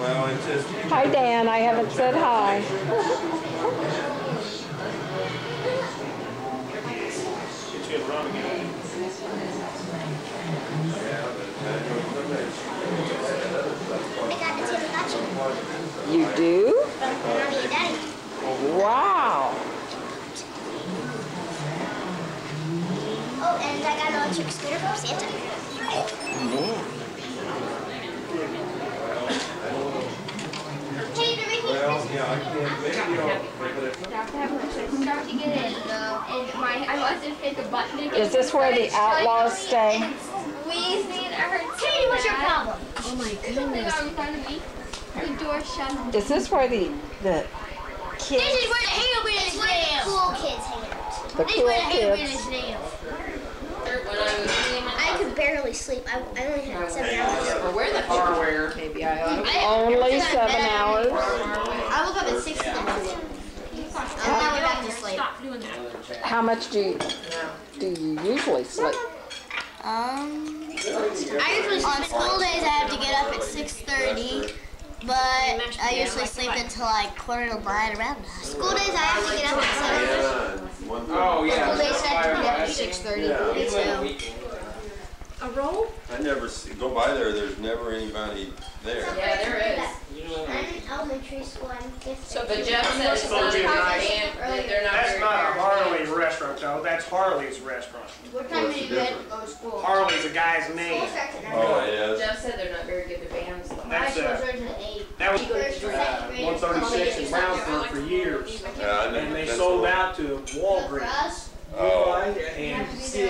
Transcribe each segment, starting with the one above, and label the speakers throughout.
Speaker 1: Well, it's just...
Speaker 2: Hi, Dan. I haven't said hi.
Speaker 3: Get you in the room again.
Speaker 2: You do? Wow.
Speaker 4: Oh, and I got an electric scooter from Santa.
Speaker 2: Man.
Speaker 4: Hey, they're making start to get in, and I wasn't hit the button.
Speaker 2: Is this where the outlaws stay?
Speaker 4: Squeezing or Katie, what's your problem?
Speaker 5: Oh my goodness.
Speaker 4: The door shut.
Speaker 2: Is this where the kids?
Speaker 4: This is where the hang-up-in-his nails. Cool kids hang out.
Speaker 2: The
Speaker 4: This is
Speaker 2: cool
Speaker 4: where the hang-up-in-his
Speaker 2: kids.
Speaker 4: nails. I could barely sleep. I only had 7 hours.
Speaker 5: Or where the hardware? Maybe I ought to.
Speaker 2: Only 7 hours.
Speaker 4: I woke up at 6 in the morning. I went back to sleep.
Speaker 2: How much do you usually sleep?
Speaker 4: I usually sleep on school days. I have to get up at 6:30, but I usually sleep until like 8:45 around. School days I have to get up at 7.
Speaker 3: Oh, yeah.
Speaker 4: School days I have to get up at
Speaker 5: 6:30.
Speaker 4: Me too.
Speaker 5: A roll?
Speaker 1: I never go by there. There's never anybody there.
Speaker 5: Yeah, there is.
Speaker 4: I'm in elementary school. I'm 5th.
Speaker 5: So, but Jeff said it's not a band, that they're not
Speaker 3: That's
Speaker 5: very
Speaker 3: not a
Speaker 5: fair.
Speaker 3: Harley restaurant, though. That's Harley's restaurant.
Speaker 4: What time do you get to go to school?
Speaker 3: Harley's a guy's name.
Speaker 1: Oh, yes.
Speaker 5: Jeff said they're not very good at bands.
Speaker 3: That's that was 136 in Brownsburg for years, and they sold out to Walgreens.
Speaker 1: Oh.
Speaker 3: And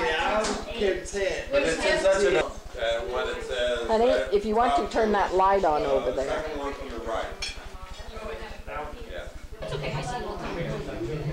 Speaker 1: But it's in such a... when it says...
Speaker 2: Honey, if you want to turn that light on over there.
Speaker 1: Second one from the right. Yeah.
Speaker 5: It's okay, I see you all the time.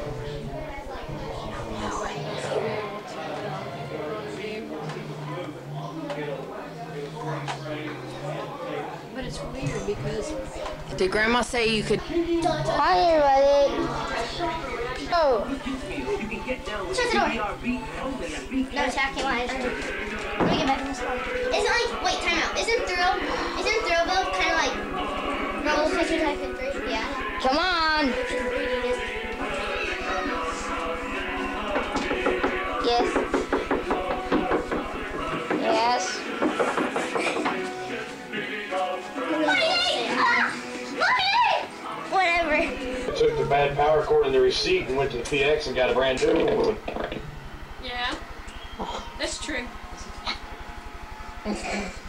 Speaker 5: But it's weird because...
Speaker 2: Did Grandma say you could?
Speaker 4: Hi, everybody. Oh. Shut the door. No attacking lines. Let me get back in this one. Isn't like, wait, time out. Isn't Thrillville kind of like Roller Coaster Tycoon 3? Yeah. Come on. Yes. Yes. Whatever.
Speaker 6: Took the bad power cord in the receipt and went to the PX and got a brand new one.
Speaker 5: Yeah, that's true.